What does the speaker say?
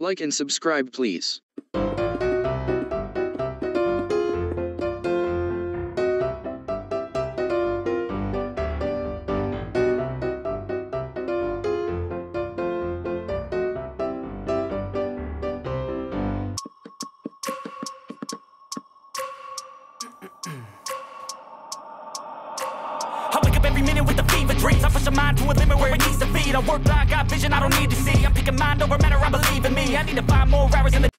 Like and subscribe please. I wake up every minute with the fever dreams. I push my mind to a limit where it needs to feed. I work blind, got vision I don't need to see. I'm picking mind over matter, I believe in me. I need to find more hours in the